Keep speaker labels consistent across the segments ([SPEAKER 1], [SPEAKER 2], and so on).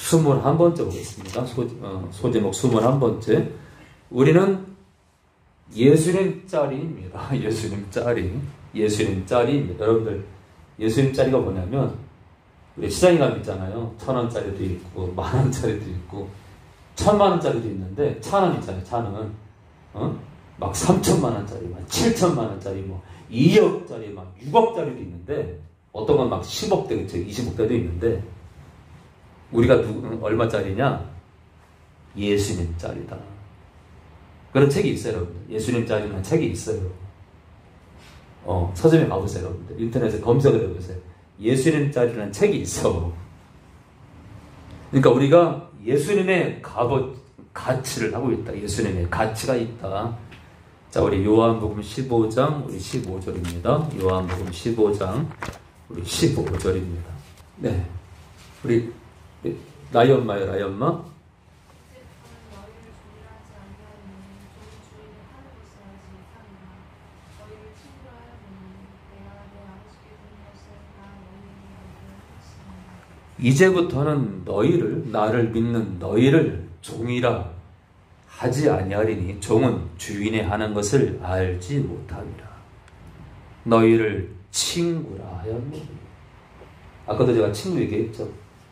[SPEAKER 1] 21번째 보겠습니다. 소제목 21번째. 우리는 예수님 짤입니다. 예수님 짤이. 예수님 짤입니다. 여러분들, 예수님 짤이가 뭐냐면, 우리 시장에 가면 있잖아요. 1,000원짜리도 있고, 10,000원짜리도 있고, 1,000만원짜리도 있는데, 1,000원 있잖아요. 1,000원. 막 3,000만원짜리, 막 7,000만원짜리, 뭐 2억짜리, 막 6억짜리도 있는데, 어떤 건 막 10억대, 그쵸? 20억대도 있는데, 우리가 얼마짜리냐? 예수님 짤이다. 그런 책이 있어요, 여러분들. 예수님 짤이라는 책이 있어요. 서점에 가보세요, 여러분들. 인터넷에 검색을 해보세요. 예수님 짤이라는 책이 있어. 그러니까 우리가 예수님의 가치를 하고 있다. 예수님의 가치가 있다. 자, 우리 요한복음 15장, 우리 15절입니다. 요한복음 15장, 우리 15절입니다. 네. 우리, 나이 엄마요, 나이 엄마? 이제부터는 너희를, 나를 믿는 너희를 종이라 하지 아니하리니 종은 주인의 하는 것을 알지 못함이라. 너희를 친구라 하였노니. 아까도 제가 친구 얘기했죠.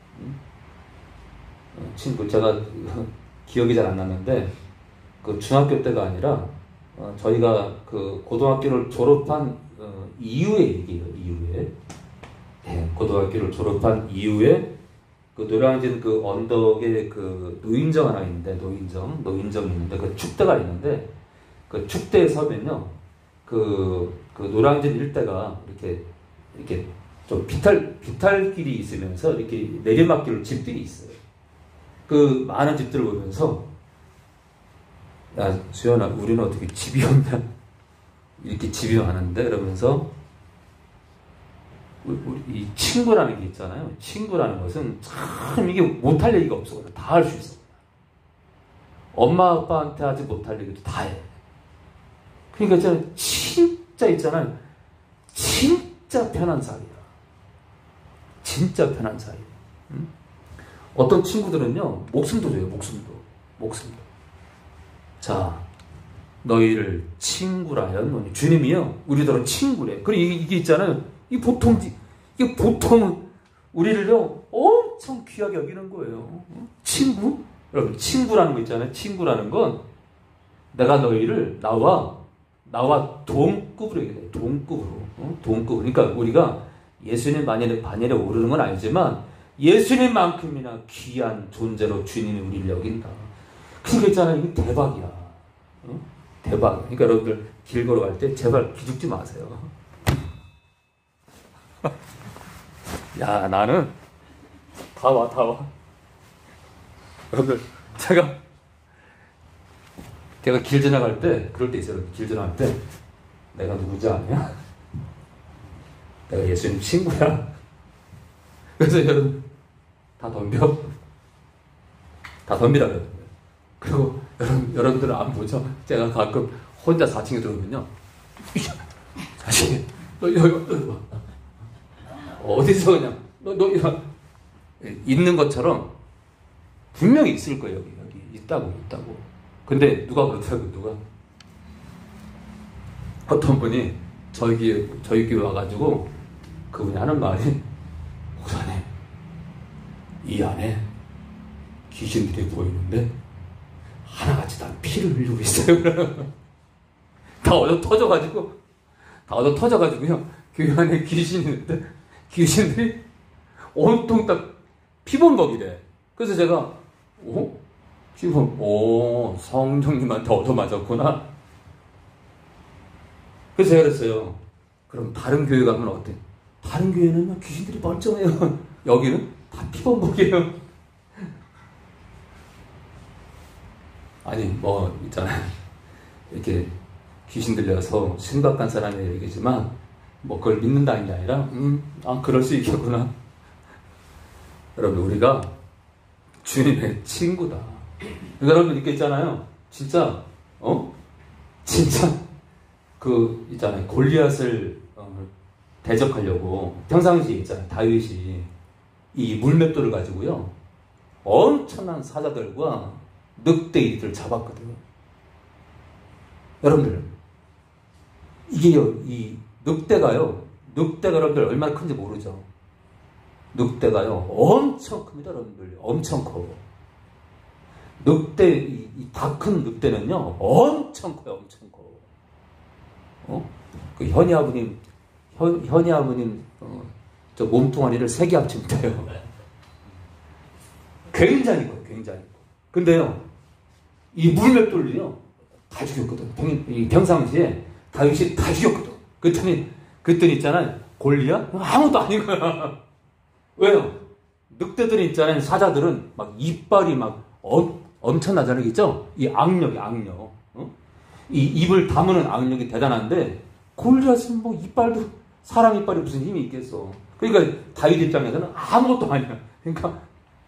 [SPEAKER 1] 친구, 제가 기억이 잘 안 나는데 그 중학교 때가 아니라 저희가 그 고등학교를 졸업한 이후의 얘기예요. 이후에. 네, 고등학교를 졸업한 이후에 그 노량진 그 언덕에 그 노인정 하나 있는데, 노인정이 있는데, 그 축대가 있는데, 그 축대에 서면요, 그 노량진 일대가 이렇게 좀 비탈길이 있으면서 이렇게 내리막길로 집들이 있어요. 그 많은 집들을 보면서, 야, 수연아, 우리는 어떻게 집이 없냐? 이렇게 집이 많은데? 이러면서, 이 친구라는 게 있잖아요. 친구라는 것은 참 이게 못할 얘기가 없어. 다 할 수 있어. 엄마 아빠한테 하지 못할 얘기도 다 해. 그러니까 있잖아요. 진짜 있잖아요. 진짜 편한 사이야. 진짜 편한 사이. 응? 어떤 친구들은요, 목숨도 줘요. 목숨도. 자, 너희를 친구라 하였노니. 주님이요, 우리들은 친구래. 그리고 이게 있잖아요. 이게 보통 우리를요 엄청 귀하게 여기는 거예요. 친구? 여러분, 친구라는 거 있잖아요. 친구라는 건 내가 너희를 나와 동급으로 얘기해요. 동급으로. 그러니까 우리가 예수님 반열에 오르는 건 아니지만 예수님만큼이나 귀한 존재로 주님이 우리를 여긴다. 그러니까 있잖아요. 이게 대박이야. 대박. 그러니까 여러분들 길 걸어갈 때 제발 기죽지 마세요. 야, 나는 다 와. 여러분들, 제가 길 지나갈 때 그럴 때 있어요. 길 지나갈 때 내가 누구지 아냐? 내가 예수님 친구야. 그래서 여러분 다 덤비라 그래요. 그리고 여러분들은 안 보죠? 제가 가끔 혼자 4층에 들어오면요, 자식이 너 여기 와. 어디서 그냥 너 있는 것처럼 분명히 있을 거예요. 여기 있다고. 근데 누가 그렇다고, 누가 어떤 분이 저희 교회 와가지고 그분이 하는 말이, 목사님, 이 안에 귀신들이 보이는데 하나같이 다 피를 흘리고 있어요. 다 얻어 터져가지고요, 교회 안에 귀신이 있는데 귀신들이 온통 다 피범벅이래. 그래서 제가 성령님한테 얻어맞았구나. 그래서 제가 그랬어요. 그럼 다른 교회 가면 어때? 다른 교회는 귀신들이 멀쩡해요. 여기는 다 피범벅이에요. 아니, 뭐 있잖아요. 이렇게 귀신 들려서 심각한 사람의 얘기지만 뭐 그걸 믿는다는 게 아니라 그럴 수 있겠구나. 여러분, 우리가 주님의 친구다. 여러분 이렇게 있잖아요. 진짜 있잖아요. 골리앗을 대적하려고 평상시에 있잖아요. 다윗이 이 물맷돌을 가지고요, 엄청난 사자들과 늑대이들을 잡았거든요. 여러분들, 이게요, 이 늑대가요, 여러분들 얼마나 큰지 모르죠. 늑대가요, 엄청 큽니다, 여러분들. 엄청 커. 늑대, 다 큰 늑대는요, 엄청 커요, 엄청 커. 그 현희 아버님, 저 몸뚱아리를 3개 합치면 돼요. 굉장히 커요, 굉장히 커. 근데요, 이 물맷돌이요, 다 죽였거든. 평상시에 다윗이 다 죽였거든. 그랬더니 있잖아요, 골리앗? 아무것도 아닌 거야. 왜요? 늑대들이 있잖아요, 사자들은 막 이빨이 막 엄청나잖아요, 그죠? 이 악력이 악력. 이 입을 다무는 악력이 대단한데, 골리앗은 뭐 이빨도, 사람 이빨이 무슨 힘이 있겠어. 그러니까 다윗 입장에서는 아무것도 아니야. 그러니까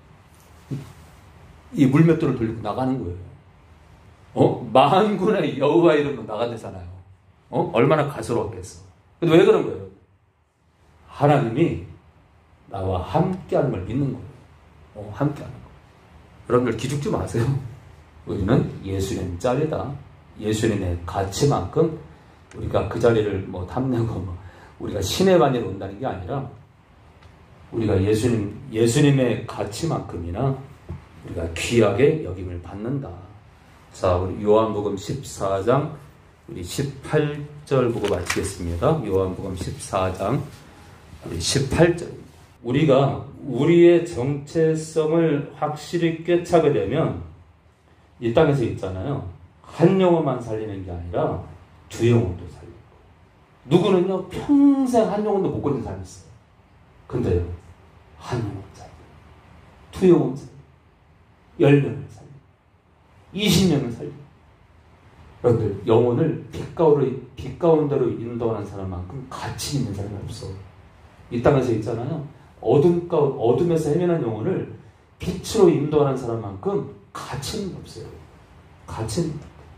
[SPEAKER 1] 이 물맷돌을 돌리고 나가는 거예요. 만군의 여호와 이름으로 나간다잖아요. 얼마나 가스러웠겠어. 근데 왜 그런 거예요? 하나님이 나와 함께하는 걸 믿는 거예요. 함께하는 거. 여러분들 기죽지 마세요. 우리는 예수님 짤이다. 예수님의 가치만큼 우리가 그 자리를 뭐 탐내고 우리가 신의 반열에 온다는 게 아니라 우리가 예수님의 가치만큼이나 우리가 귀하게 여김을 받는다. 자, 우리 요한복음 14장 우리 18절 보고 마치겠습니다. 요한복음 14장 우리 18절. 우리가 우리의 정체성을 확실히 꿰차게 되면 이 땅에서 있잖아요. 한 영혼만 살리는 게 아니라 두 영혼도 살리고. 누구는요, 평생 한 영혼도 못 걸린 사람이 있어요. 근데요, 한 영혼 살리고, 두 영혼 살리고, 10명을 살리고, 20명을 살리고. 여러분들, 영혼을 빛 가운데로 인도하는 사람만큼 가치 있는 사람이 없어. 이 땅에서 있잖아요. 어둠에서 헤매는 영혼을 빛으로 인도하는 사람만큼 가치는 없어요. 가치는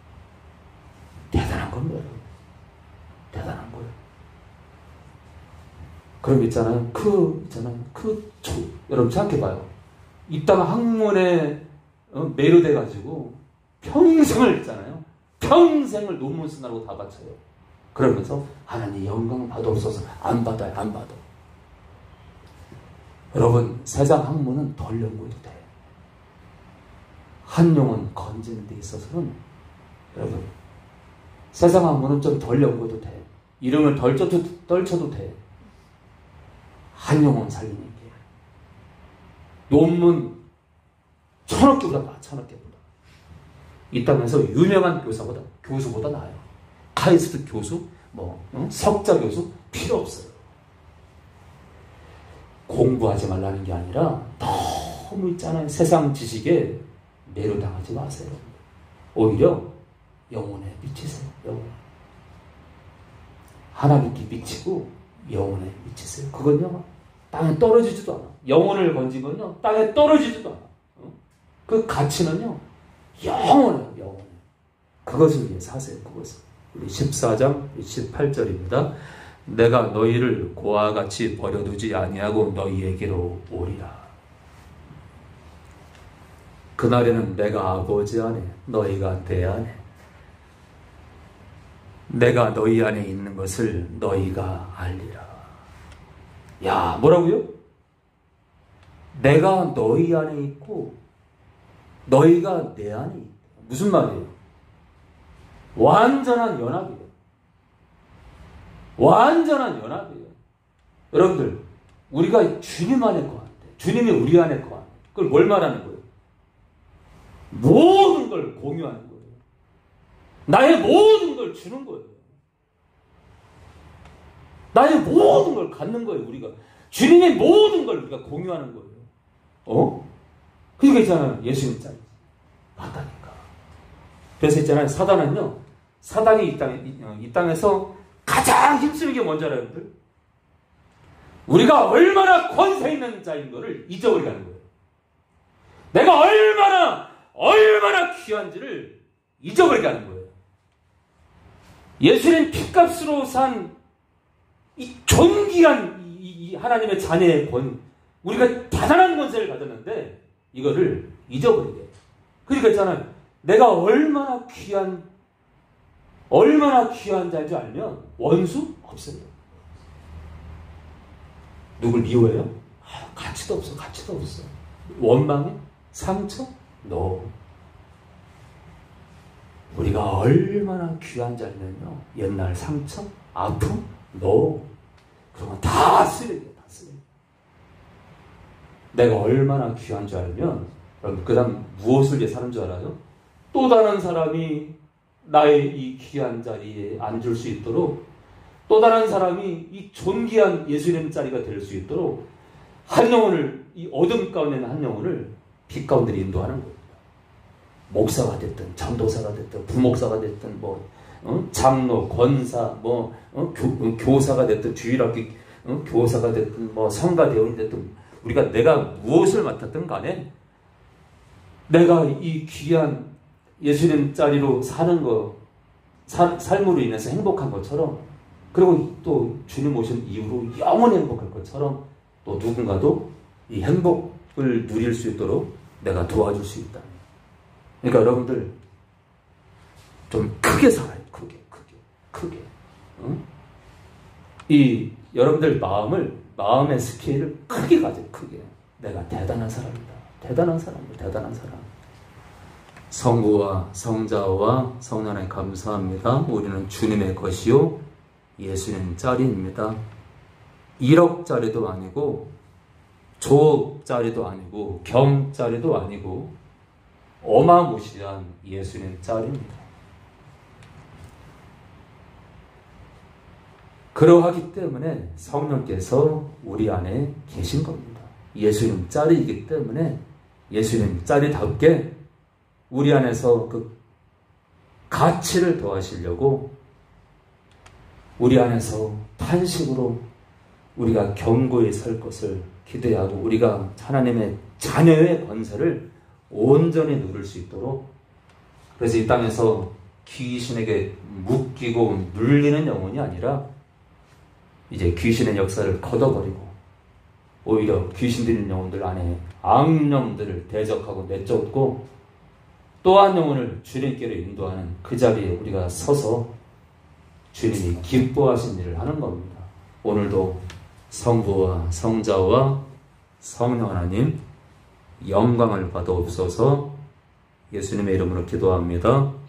[SPEAKER 1] 대단한 겁니다. 대단한 거예요. 그럼 있잖아요. 여러분 생각해봐요. 이 땅 학문에 매료돼가지고 평생을 있잖아요. 평생을 논문 쓰느라고 다 바쳐요. 그러면서 하나님 영광 받아옵소서. 안 받아요. 안 받아. 여러분, 세상 학문은 덜 연구해도 돼. 한 영혼 건지는 데 있어서는 여러분, 세상 학문은 좀 덜 연구해도 돼. 이름을 떨쳐도 돼. 한 영혼 살리는 게 논문 1000억 개보다 나아. 1000억 개보다. 이 땅에서 유명한 교수보다 나아요. 카이스트 교수, 석자 교수 필요 없어요. 공부하지 말라는 게 아니라 너무 있잖아요. 세상 지식에 매료당하지 마세요. 오히려 영혼에 미치세요. 영혼에. 하나님께 미치고 영혼에 미치세요. 그건요, 땅에 떨어지지도 않아. 영혼을 건진 건요, 땅에 떨어지지도 않아. 그 가치는요, 영원해요. 영원해. 그것을 위해서 하세요. 그것을. 우리 14장 18절입니다. 내가 너희를 고와 같이 버려두지 아니하고 너희에게로 오리라. 그날에는 내가 아버지 안에 너희가 내 안에 내가 너희 안에 있는 것을 너희가 알리라. 야, 뭐라고요? 내가 너희 안에 있고 너희가 내 안에 있다. 무슨 말이에요? 완전한 연합이에요. 완전한 연합이에요. 여러분들, 우리가 주님 안에 거한대. 주님이 우리 안에 거한대. 그걸 뭘 말하는 거예요? 모든 걸 공유하는 거예요. 나의 모든 걸 주는 거예요. 나의 모든 걸 갖는 거예요, 우리가. 주님의 모든 걸 우리가 공유하는 거예요. 그러니까 있잖아요. 예수님 짤. 맞다니까. 그래서 있잖아요. 사단이 이 땅에서 가장 힘쓰는 게 뭔지 알아요, 여러분들? 우리가 얼마나 권세 있는 자인 거를 잊어버리게 하는 거예요. 내가 얼마나 귀한지를 잊어버리게 하는 거예요. 예수님 핏값으로 산 이 존귀한 이 하나님의 자녀의 우리가 대단한 권세를 받았는데 이거를 잊어버리게 해요. 그러니까 있잖아요. 내가 얼마나 귀한 자인 줄 알면 원수 없어요. 누굴 미워해요? 가치도 없어. 가치도 없어. 원망해? 상처? No. 우리가 얼마나 귀한 줄 알면요. 옛날 상처? 아픔? No. 그런 건 다 쓰레기야. 다 쓰레기. 내가 얼마나 귀한 줄 알면 여러분 그 다음 무엇을 위해 사는 줄 알아요? 또 다른 사람이 나의 이 귀한 자리에 앉을 수 있도록, 또 다른 사람이 이 존귀한 예수님 자리가 될 수 있도록 한 영혼을, 이 어둠 가운데 있는 한 영혼을 빛 가운데 인도하는 겁니다. 목사가 됐든 전도사가 됐든 부목사가 됐든 장로, 권사, 교사가 됐든 주일학교 교사가 됐든 성가대원이 됐든 내가 무엇을 맡았든 간에 내가 이 귀한 예수님 자리로 사는 거, 삶으로 인해서 행복한 것처럼, 그리고 또 주님 오신 이후로 영원히 행복할 것처럼 또 누군가도 이 행복을 누릴 수 있도록 내가 도와줄 수 있다. 그러니까 여러분들 좀 크게 살아요. 크게. 응? 이 여러분들 마음의 스케일을 크게 가져요. 크게. 내가 대단한 사람이다. 대단한 사람. 성부와 성자와 성령에 감사합니다. 우리는 주님의 것이요 예수님 짤입니다. 1억짜리도 아니고 조억짜리도 아니고 경짜리도 아니고 어마무시한 예수님 짤입니다. 그러하기 때문에 성령께서 우리 안에 계신 겁니다. 예수님 짤이기 때문에 예수님 짤이답게 우리 안에서 그 가치를 더하시려고 우리 안에서 탄식으로 우리가 견고히 설 것을 기대하고 우리가 하나님의 자녀의 권세를 온전히 누릴 수 있도록, 그래서 이 땅에서 귀신에게 묶이고 눌리는 영혼이 아니라 이제 귀신의 역사를 걷어버리고 오히려 귀신 들린 영혼들 안에 악령들을 대적하고 내쫓고 또 한 영혼을 주님께로 인도하는 그 자리에 우리가 서서 주님이 기뻐하신 일을 하는 겁니다. 오늘도 성부와 성자와 성령 하나님 영광을 받아옵소서. 예수님의 이름으로 기도합니다.